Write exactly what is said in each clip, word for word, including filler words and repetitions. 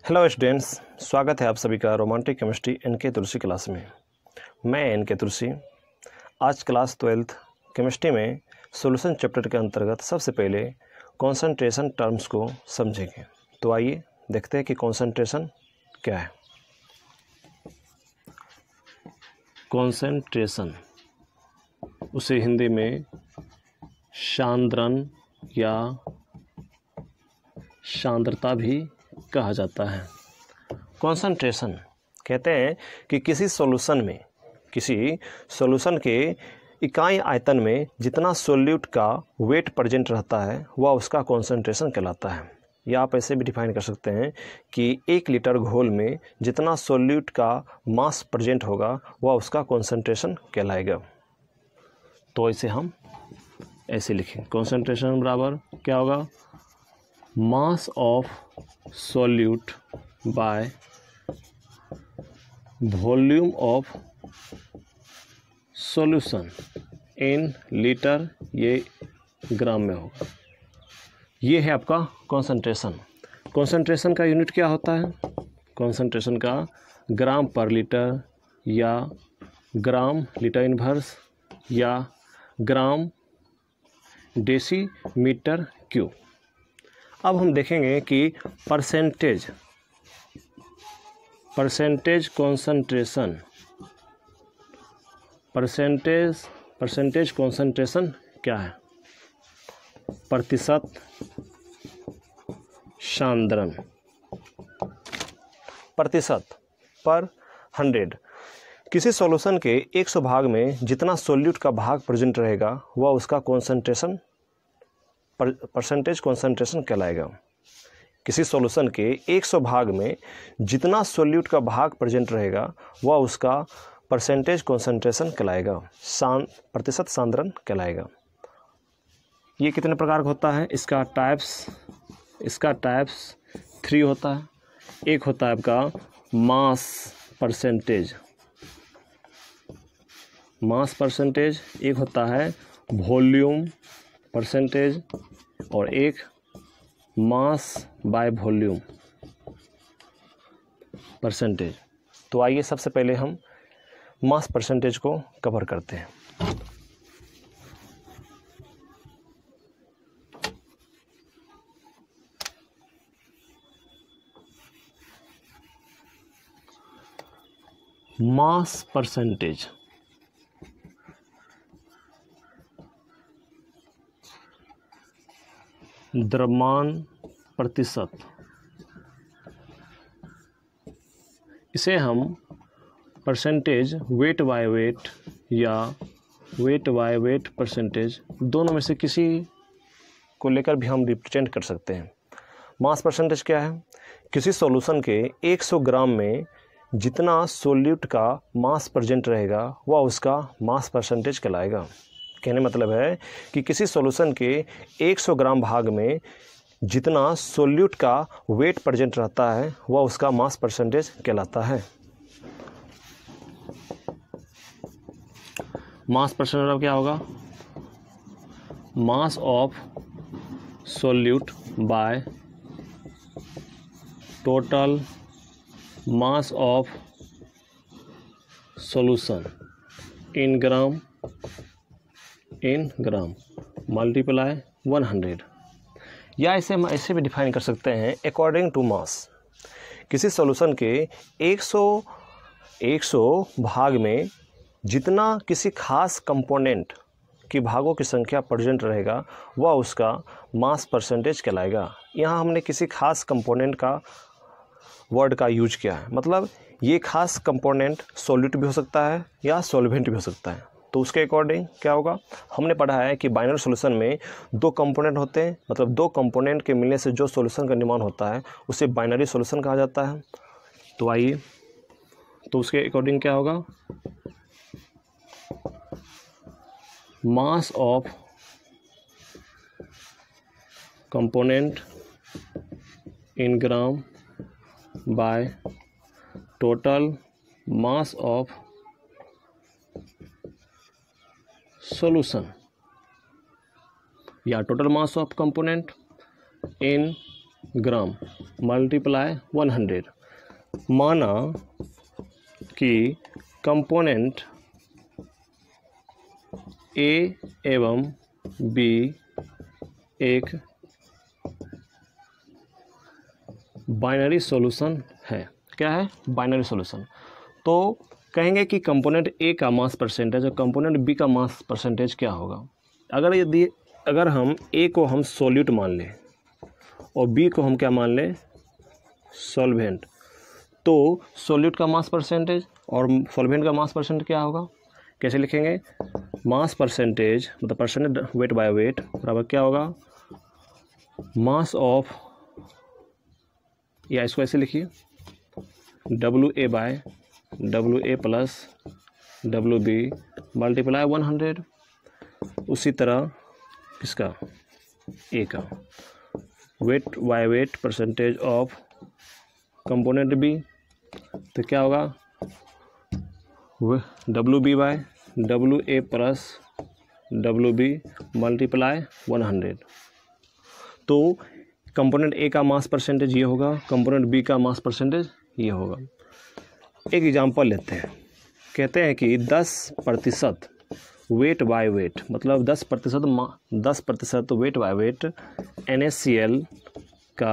Hello students, स्वागत है आप सभी का रोमांटिक केमिस्ट्री एन के तुलसी क्लास में। मैं एन के तुलसी। आज क्लास ट्वेल्थ केमिस्ट्री में सॉल्यूशन चैप्टर के अंतर्गत सबसे पहले कॉन्सेंट्रेशन टर्म्स को समझेंगे। तो आइए देखते हैं कि कॉन्सेंट्रेशन क्या है। कॉन्सेंट्रेशन उसे हिंदी में सांद्रण या सांद्रता भी कहा जाता है। कॉन्सेंट्रेशन कहते हैं कि किसी सॉल्यूशन में किसी सॉल्यूशन के इकाई आयतन में जितना सॉल्यूट का वेट प्रेजेंट रहता है वह उसका कॉन्सेंट्रेशन कहलाता है। या आप ऐसे भी डिफाइन कर सकते हैं कि एक लीटर घोल में जितना सॉल्यूट का मास प्रेजेंट होगा वह उसका कॉन्सेंट्रेशन कहलाएगा। तो इसे हम ऐसे लिखें, कॉन्सेंट्रेशन बराबर क्या होगा, mass of solute by volume of solution in litre, ये ग्राम में होगा। ये है आपका कॉन्सेंट्रेशन। कॉन्सेंट्रेशन का यूनिट क्या होता है? कॉन्सेंट्रेशन का ग्राम पर लीटर या ग्राम लीटर इनवर्स या ग्राम डेसीमीटर क्यूब। अब हम देखेंगे कि percentage percentage concentration percentage percentage concentration क्या है? प्रतिशत सांद्रण, प्रतिशत पर हंड्रेड। किसी सॉल्यूशन के सौ भाग में जितना सॉल्यूट का भाग प्रेजेंट रहेगा वह उसका कॉन्सेंट्रेशन परसेंटेज कॉन्सेंट्रेशन कहलाएगा। किसी सॉल्यूशन के सौ भाग में जितना सॉल्यूट का भाग प्रेजेंट रहेगा वह उसका परसेंटेज कॉन्सेंट्रेशन कहलाएगा, सांद्र प्रतिशत सांद्रण कहलाएगा। ये कितने प्रकार का होता है? इसका टाइप्स इसका टाइप्स थ्री होता है। एक होता है आपका मास परसेंटेज मास परसेंटेज एक होता है वॉल्यूम परसेंटेज और एक मास बाय वॉल्यूम परसेंटेज। तो आइए सबसे पहले हम मास परसेंटेज को कवर करते हैं। मास परसेंटेज द्रव्यमान प्रतिशत, इसे हम परसेंटेज वेट बाय वेट या वेट बाय वेट परसेंटेज दोनों में से किसी को लेकर भी हम रिप्रेजेंट कर सकते हैं। मास परसेंटेज क्या है? किसी सॉल्यूशन के सौ ग्राम में जितना सॉल्यूट का मास प्रेजेंट रहेगा वह उसका मास परसेंटेज कहलाएगा। कहने मतलब है कि किसी सॉल्यूशन के सौ ग्राम भाग में जितना सॉल्यूट का वेट प्रेजेंट रहता है वह उसका मास परसेंटेज कहलाता है। मास परसेंटेज क्या होगा? Mass of solute by total mass of solution in gram in gram multiply one hundred. या इसे हम ऐसे भी डिफाइन कर सकते हैं अकॉर्डिंग टू मास। किसी सॉल्यूशन के सौ सौ भाग में जितना किसी खास कंपोनेंट की भागों की संख्या प्रेजेंट रहेगा वह उसका मास परसेंटेज कहलाएगा। यहाँ हमने किसी खास कंपोनेंट का वर्ड का यूज किया है, मतलब ये खास कंपोनेंट सॉल्यूट भी हो सकता है या सॉल्वेंट भी हो सकता है। तो उसके अकॉर्डिंग क्या होगा? हमने पढ़ा है कि बाइनरी सॉल्यूशन में दो कंपोनेंट होते हैं, मतलब दो कंपोनेंट के मिलने से जो सॉल्यूशन का निर्माण होता है उसे बाइनरी सॉल्यूशन कहा जाता है। तो आइए, तो उसके अकॉर्डिंग क्या होगा? Mass of component in gram by total mass of solution या total mass of component in gram multiply one hundred. माना कि कंपोनेंट ए एवं बी एक बाइनरी सॉल्यूशन है। क्या है? Binary solution. तो कहेंगे कि कंपोनेंट ए का मास परसेंटेज और कंपोनेंट बी का मास परसेंटेज क्या होगा। अगर यदि अगर हम ए को हम सॉल्यूट मान लें और बी को हम क्या मान लें? सॉल्वेंट, तो सॉल्यूट का मास परसेंटेज और सॉल्वेंट का मास परसेंटेज क्या होगा? कैसे लिखेंगे? मास परसेंटेज मतलब परसेंटेज वेट बाय वेट बराबर क्या होगा? मास ऑफ, या इसको ऐसे लिखिए, W A by W A plus W B multiply one hundred. उसी तरह किसका? ए का weight by weight percentage of component B, तो क्या होगा? W B by W A plus W B multiply one hundred. तो कंपोनेंट ए का mass percentage ये होगा, कंपोनेंट बी का मास परसेंटेज ये होगा। एक एग्जांपल लेते हैं। कहते हैं कि दस प्रतिशत वेट बाय वेट मतलब दस प्रतिशत दस प्रतिशत weight by weight N A C L का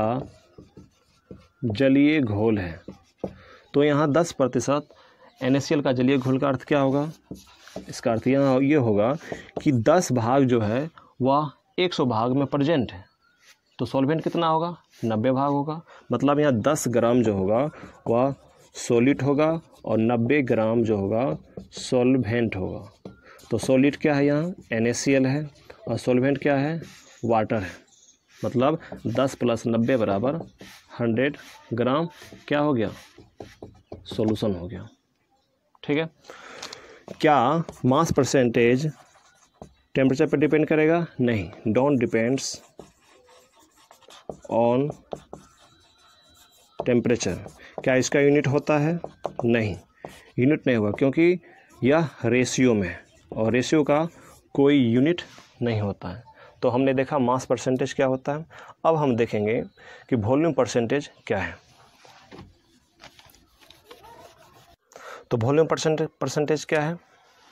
जलीय घोल है। तो यहाँ दस प्रतिशत एन ए सी एल का जलीय घोल का अर्थ क्या होगा? इसका अर्थ यहाँ ये होगा कि दस भाग जो है वह एक सौ भाग में प्रेजेंट है। तो सॉल्वेंट कितना होगा? नब्बे भाग होगा। मतलब यहाँ दस ग्राम जो होगा वह सॉलिड होगा और नब्बे ग्राम जो होगा सॉल्वेंट होगा। तो सॉलिड क्या है? यहाँ एन ए सी एल है और सॉल्वेंट क्या है? वाटर है। मतलब दस प्लस नब्बे बराबर हंड्रेड ग्राम क्या हो गया? सॉल्यूशन हो गया। ठीक है। क्या मास परसेंटेज टेम्परेचर पर डिपेंड करेगा? नहीं, डोंट डिपेंड्स ऑन टेम्परेचर। क्या इसका यूनिट होता है? नहीं, यूनिट नहीं होगा, क्योंकि यह रेशियो में है और रेशियो का कोई यूनिट नहीं होता है। तो हमने देखा मास परसेंटेज क्या होता है। अब हम देखेंगे कि वॉल्यूम परसेंटेज क्या है। तो वॉल्यूम परसेंटेज परसेंटेज क्या है?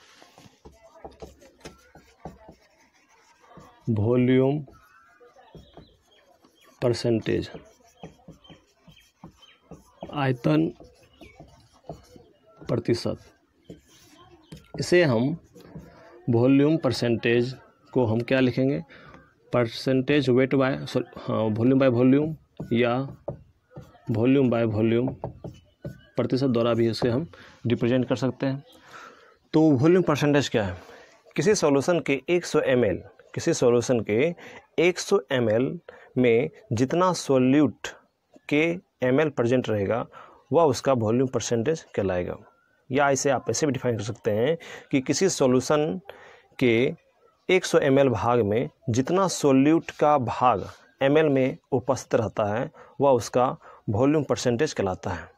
वॉल्यूम परसेंटेज आयतन प्रतिशत। इसे हम वॉल्यूम परसेंटेज को हम क्या लिखेंगे? परसेंटेज वेट बाय हाँ वॉल्यूम बाय वॉल्यूम या वॉल्यूम बाय वॉल्यूम प्रतिशत द्वारा भी इसे हम रिप्रेजेंट कर सकते हैं। तो वॉल्यूम परसेंटेज क्या है? किसी सॉल्यूशन के सौ एम एल किसी सॉल्यूशन के सौ एम एल में जितना सॉल्यूट के एम एल प्रेजेंट रहेगा वह उसका वॉल्यूम परसेंटेज कहलाएगा। या इसे आप ऐसे भी डिफाइन कर सकते हैं कि किसी सॉल्यूशन के सौ एम एल भाग में जितना सॉल्यूट का भाग एम एल में उपस्थित रहता है वह उसका वॉल्यूम परसेंटेज कहलाता है।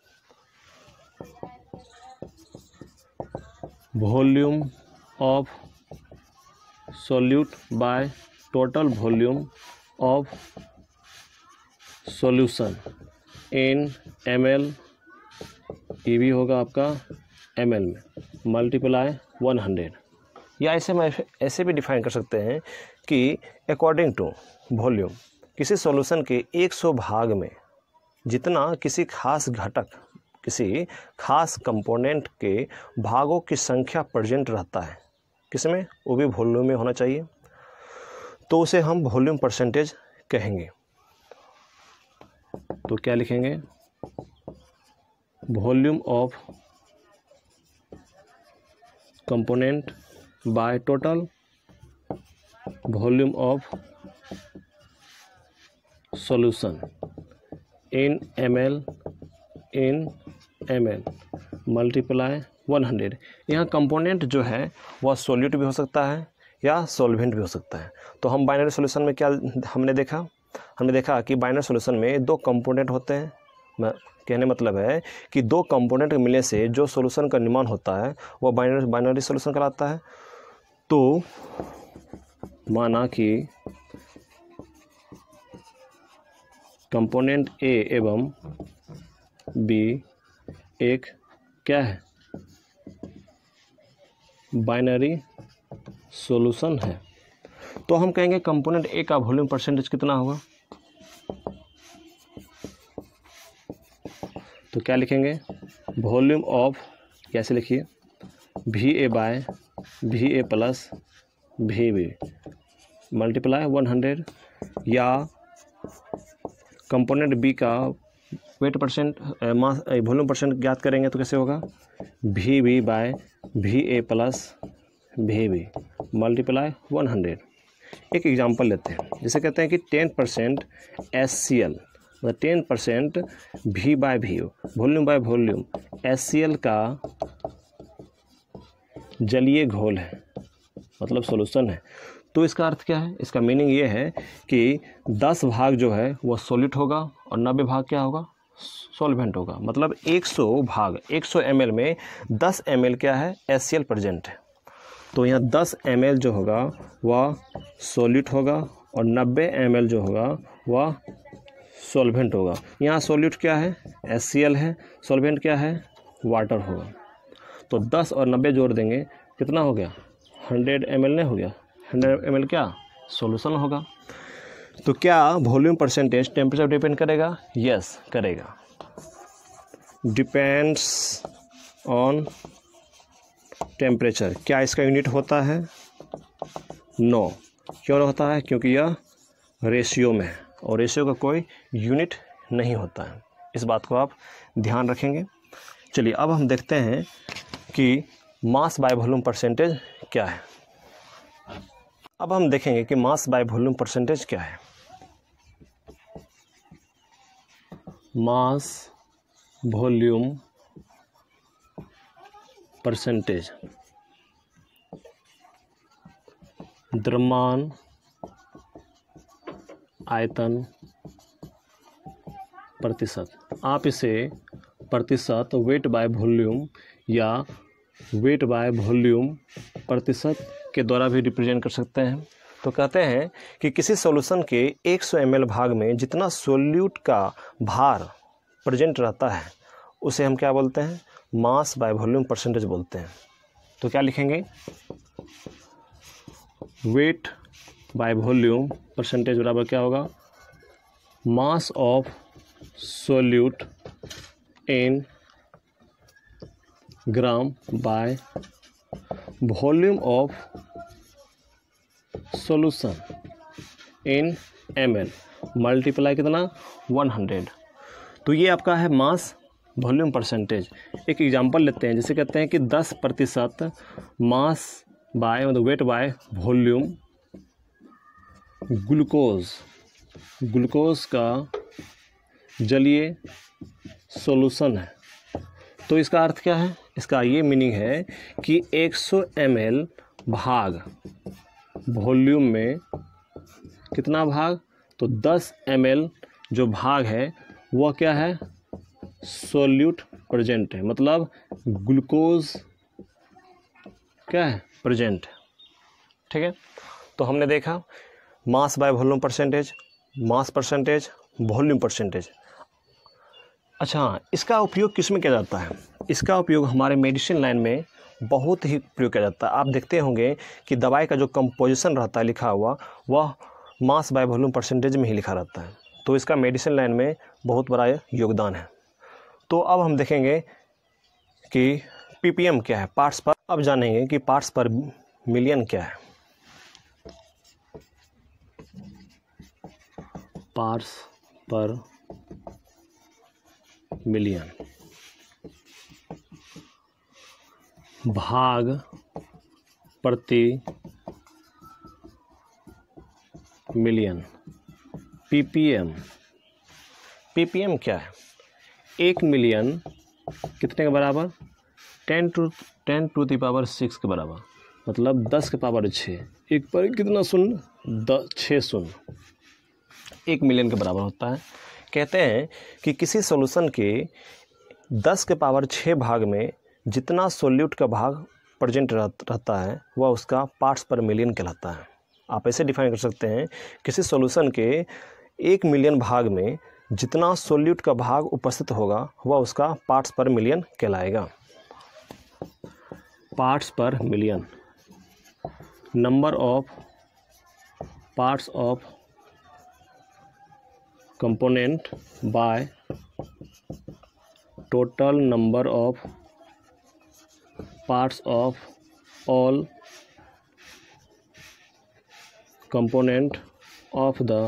Volume of solute by total volume of solution in M L, ये भी होगा आपका एम एल में मल्टीप्लाई वन हंड्रेड। या ऐसे में ऐसे भी डिफाइन कर सकते हैं कि अकॉर्डिंग टू वॉल्यूम किसी सॉल्यूशन के सौ भाग में जितना किसी खास घटक किसी खास कंपोनेंट के भागों की संख्या प्रेजेंट रहता है, किसमें? वो भी वॉल्यूम में होना चाहिए। तो उसे हम वॉल्यूम परसेंटेज कहेंगे। तो क्या लिखेंगे? Volume of component by total volume of solution in M L in M L multiply one hundred. यहाँ कंपोनेंट जो है वह सॉल्यूट भी हो सकता है या सॉल्वेंट भी हो सकता है। तो हम बाइनरी सॉल्यूशन में क्या हमने देखा हमने देखा कि बाइनरी सॉल्यूशन में दो कंपोनेंट होते हैं। मैं कहने मतलब है कि दो कंपोनेंट मिलने से जो सॉल्यूशन का निर्माण होता है वह बाइनरी बाइनरी सॉल्यूशन कहलाता है। तो माना कि कंपोनेंट ए एवं बी एक क्या है, बाइनरी सॉल्यूशन है। तो हम कहेंगे कंपोनेंट ए का वॉल्यूम परसेंटेज कितना होगा, तो क्या लिखेंगे, वॉल्यूम ऑफ, कैसे लिखिए, V A by V A plus V B multiply one hundred, या कंपोनेंट बी का weight percent mass volume percent ज्ञात करेंगे तो कैसे होगा, V B by V A plus V B multiply one hundred. एक एग्जांपल लेते हैं, जैसे कहते हैं कि ten percent S C L, मतलब ten percent V by V, volume by volume, S C L का जलीय घोल है, मतलब सॉल्यूशन है। तो इसका अर्थ क्या है, इसका मीनिंग ये है कि दस भाग जो है वो सॉलिड होगा और नब्बे भाग क्या होगा, सॉल्वेंट होगा। मतलब सौ भाग सौ एम एल में दस एम एल क्या है, एस सी एल प्रेजेंट है। तो यहाँ दस एम एल जो होगा वह सॉलिड होगा और नब्बे एम एल जो होगा वह सॉल्वेंट होगा। यहाँ सॉलिड क्या है, एस सी एल है, सॉल्वेंट क्या है, वाटर होगा। तो दस और नब्बे जोड़ देंगे, कितना हो गया, हंड्रेड एम एल नहीं हो गया, हंड्रेड एम एल क्या सॉल्यूशन होगा। तो क्या वॉल्यूम परसेंटेज टेम्परेचर डिपेंड करेगा, यस करेगा, डिपेंड्स ऑन टेम्परेचर। क्या इसका यूनिट होता है, नो। क्यों नहीं होता है, क्योंकि यह रेशियो में है और रेशियो का कोई यूनिट नहीं होता है। इस बात को आप ध्यान रखेंगे। चलिए अब हम देखते हैं कि मास बाय वॉल्यूम परसेंटेज क्या है। अब हम देखेंगे कि मास बाय वॉल्यूम परसेंटेज क्या है। मास वॉल्यूम परसेंटेज, द्रव्यमान आयतन प्रतिशत। आप इसे प्रतिशत वेट बाय वॉल्यूम या वेट बाय वॉल्यूम प्रतिशत के द्वारा भी रिप्रेजेंट कर सकते हैं। तो कहते हैं कि किसी सॉल्यूशन के सौ एम एल भाग में जितना सोल्यूट का भार प्रेजेंट रहता है उसे हम क्या बोलते हैं, मास बाय वॉल्यूम परसेंटेज बोलते हैं। तो क्या लिखेंगे, वेट बाय वॉल्यूम परसेंटेज बराबर क्या होगा, mass of solute in gram by volume of solution in M L multiply कितना, वन हंड्रेड। तो ये आपका है मास वॉल्यूम परसेंटेज। एक एग्जांपल लेते हैं, जैसे कहते हैं कि दस प्रतिशत मास बाय मतलब weight by volume glucose, glucose का जलीय सॉल्यूशन है। तो इसका अर्थ क्या है, इसका ये मीनिंग है कि सौ एम एल भाग वॉल्यूम में कितना भाग, तो दस एम एल जो भाग है वह क्या है, सोल्यूट प्रेजेंट है, मतलब ग्लूकोज क्या है, प्रेजेंट है। ठीक है, तो हमने देखा mass by volume percentage, mass percentage, volume percentage. अच्छा, इसका उपयोग किस में किया जाता है, इसका उपयोग हमारे मेडिसिन लाइन में बहुत ही प्रयोग किया जाता है। आप देखते होंगे कि दवाई का जो कंपोजिशन रहता है लिखा हुआ, वह मास बाय वॉल्यूम परसेंटेज में ही लिखा रहता है। तो इसका मेडिसिन लाइन में बहुत बड़ा योगदान है। तो अब हम देखेंगे कि पीपीएम क्या है, पार्ट्स पर। अब जानेंगे कि पार्ट्स पर मिलियन क्या है। पार्ट्स पर मिलियन, भाग प्रति मिलियन, पीपीएम। पीपीएम क्या है, एक मिलियन कितने के बराबर, ten to ten to the power six के बराबर, मतलब दस के पावर छः। एक पर कितना शून्य, द छः शून्य, एक मिलियन के बराबर होता है। कहते हैं कि किसी सॉल्यूशन के दस के पावर छः भाग में जितना सोल्यूट का भाग प्रेजेंट रहता है वह उसका पार्ट्स पर मिलियन कहलाता है। आप ऐसे डिफाइन कर सकते हैं, किसी सॉल्यूशन के एक मिलियन भाग में जितना सोल्यूट का भाग उपस्थित होगा वह उसका पार्ट्स पर मिलियन कहलाएगा। Parts per million, number of parts of component by total number of parts of all component of the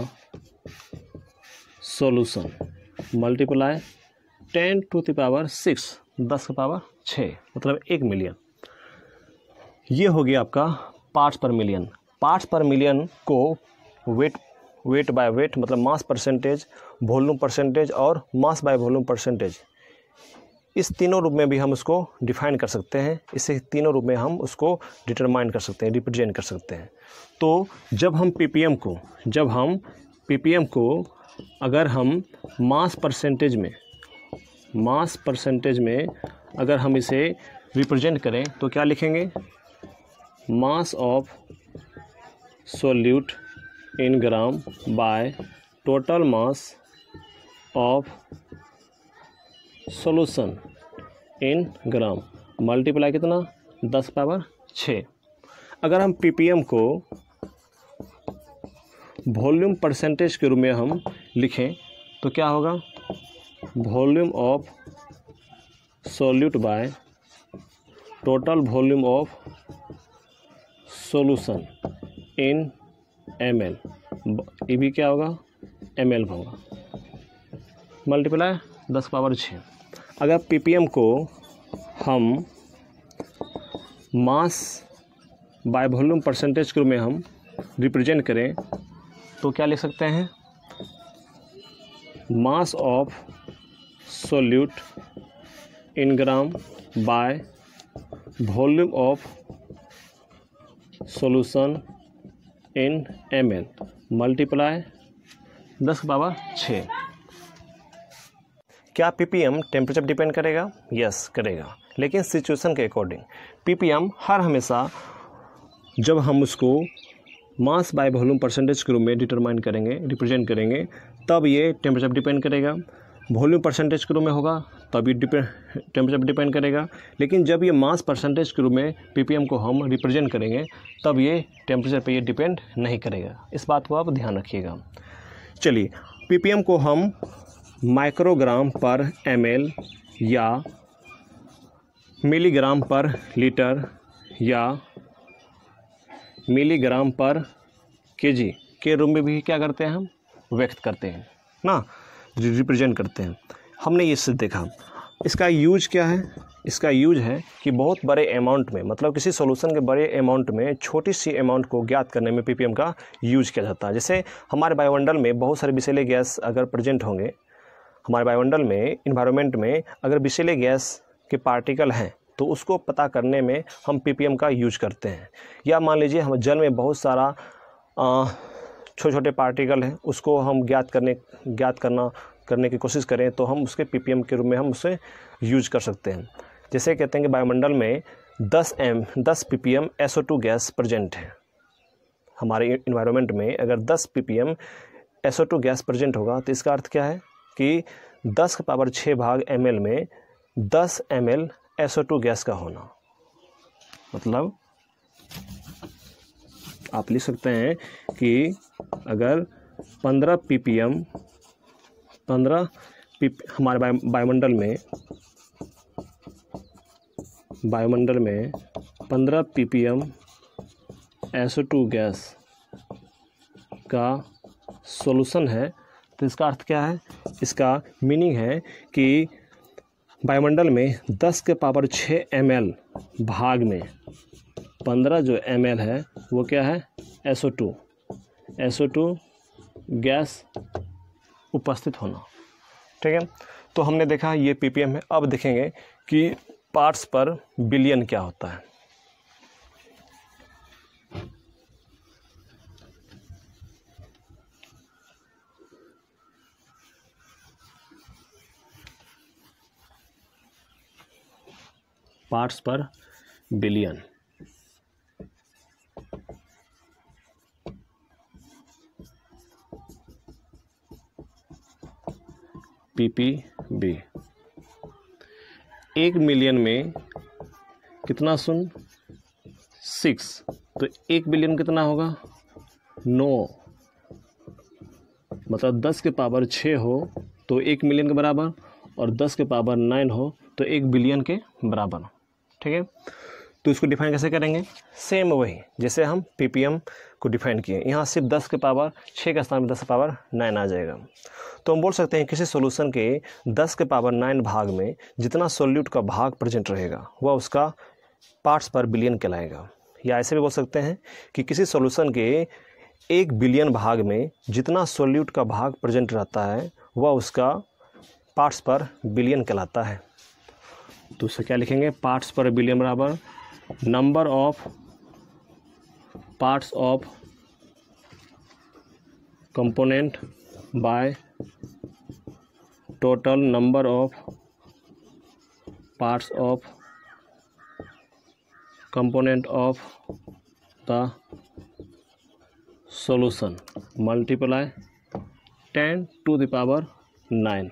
solution multiply ten to the power six, दस का पावर छः, मतलब एक मिलियन। ये हो गया आपका parts per million. Parts per million को वेट वेट बाय वेट मतलब मास परसेंटेज, वॉल्यूम परसेंटेज और मास बाय वॉल्यूम परसेंटेज, इस तीनों रूप में भी हम उसको डिफाइन कर सकते हैं। इसे तीनों रूप में हम उसको डिटरमाइन कर सकते हैं, रिप्रेजेंट कर सकते हैं। तो जब हम पीपीएम को जब हम पीपीएम को अगर हम मास परसेंटेज में मास परसेंटेज में अगर हम इसे रिप्रेजेंट करें तो क्या लिखेंगे? Mass of solute in gram by total mass of solution in gram multiply कितना? दस पावर छः। अगर हम पीपीएम को वॉल्यूम परसेंटेज के रूप में हम लिखें तो क्या होगा? Volume of solute by total volume of solution in M L, ये भी क्या होगा? एम एल होगा, मल्टीप्लाई दस पावर छः। अगर पीपीएम को हम मास बाय वॉल्यूम परसेंटेज के रूप में हम रिप्रेजेंट करें तो क्या लिख सकते हैं? Mass of solute in gram by volume of solution in M L multiply दस पावर छः। क्या पीपीएम टेम्परेचर डिपेंड करेगा? यस करेगा, लेकिन सिचुएशन के अकॉर्डिंग। पीपीएम हर हमेशा जब हम उसको मास बाय वॉल्यूम परसेंटेज के रूप में डिटरमाइन करेंगे, रिप्रेजेंट करेंगे, तब ये टेम्परेचर डिपेंड करेगा। वॉल्यूम परसेंटेज के रूप में होगा तब ये डिपेंड टेम्परेचर डिपेंड करेगा। लेकिन जब ये मास परसेंटेज के रूप में पीपीएम को हम रिप्रेजेंट करेंगे तब ये टेम्परेचर पे ये डिपेंड नहीं करेगा। इस बात को आप ध्यान रखिएगा। चलिए, पीपीएम को हम माइक्रोग्राम पर एमएल या मिलीग्राम पर लीटर या मिलीग्राम पर केजी के रूप में भी क्या करते हैं? हम व्यक्त करते हैं ना, रिप्रेजेंट करते हैं। हमने ये सिर्फ देखा। इसका यूज क्या है? इसका यूज है कि बहुत बड़े अमाउंट में, मतलब किसी सॉल्यूशन के बड़े अमाउंट में छोटी सी अमाउंट को ज्ञात करने में पीपीएम का यूज किया जाता है। जैसे हमारे वायुमंडल में बहुत सारे विषैले गैस अगर प्रेजेंट होंगे, हमारे वायुमंडल में, इन्वायरमेंट में अगर विषैले गैस के पार्टिकल हैं तो उसको पता करने में हम पीपीएम का यूज करते हैं। या मान लीजिए हम जल में बहुत सारा छोटे छोटे पार्टिकल हैं, उसको हम ज्ञात करने ज्ञात करना करने की कोशिश करें तो हम उसके पीपीएम के रूप में हम उसे यूज कर सकते हैं। जैसे कहते हैं कि वायुमंडल में दस एम दस PPM S O two gas present है। हमारे इन्वायरमेंट में अगर दस PPM S O two gas present होगा तो इसका अर्थ क्या है कि दस का पावर छः भाग एम एल में दस M L S O two gas का होना। मतलब आप लिख सकते हैं कि अगर पंद्रह पीपीएम पंद्रह पी हमारे वायुमंडल में वायुमंडल में पंद्रह PPM S O two gas का सॉल्यूशन है तो इसका अर्थ क्या है? इसका मीनिंग है कि वायुमंडल में दस के पावर छः एम एल भाग में पंद्रह जो एम एल है वो क्या है? S O two S O two gas उपस्थित होना। ठीक है, तो हमने देखा ये पीपीएम है। अब देखेंगे कि पार्ट्स पर बिलियन क्या होता है। Parts per billion. P P B. एक मिलियन में कितना शून्य, सिक्स, तो एक बिलियन कितना होगा, नौ, मतलब दस के पावर छः हो तो एक मिलियन के बराबर, और दस के पावर नाइन हो तो एक बिलियन के बराबर। ठीक है, तो इसको डिफाइन कैसे करेंगे, सेम वही जैसे हम पीपीएम को डिफाइन किए। यहाँ सिर्फ दस के पावर छः के स्थान में दस के पावर नाइन आ जाएगा। तो हम बोल सकते हैं किसी सॉल्यूशन के दस के पावर नाइन भाग में जितना सॉल्यूट का भाग प्रेजेंट रहेगा वह उसका पार्ट्स पर बिलियन कहलाएगा। या ऐसे भी बोल सकते हैं कि किसी सॉल्यूशन के एक बिलियन भाग में जितना सॉल्यूट का भाग प्रेजेंट रहता है वह उसका पार्ट्स पर बिलियन कहलाता है। तो उसे क्या लिखेंगे, पार्ट्स पर बिलियन बराबर number of parts of component by total number of parts of component of the solution multiply ten to the power nine.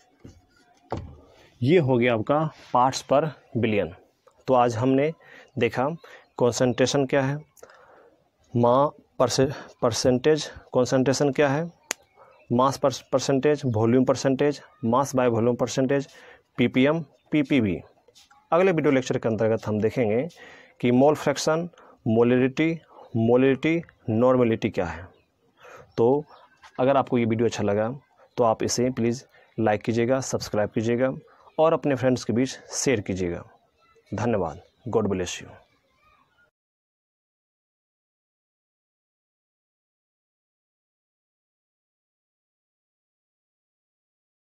ये हो गया आपका पार्ट्स पर बिलियन। तो आज हमने देखा कॉन्सेंट्रेशन क्या है, मास परसेंटेज कॉन्सेंट्रेशन क्या है, mass percentage, volume percentage, mass by volume percentage, PPM, PPB. अगले वीडियो लेक्चर के अंतर्गत हम देखेंगे कि mole fraction, molarity, molarity, normality क्या है। तो अगर आपको ये वीडियो अच्छा लगा तो आप इसे प्लीज़ लाइक कीजिएगा, सब्सक्राइब कीजिएगा और अपने फ्रेंड्स के बीच शेयर कीजिएगा। धन्यवाद। God bless you.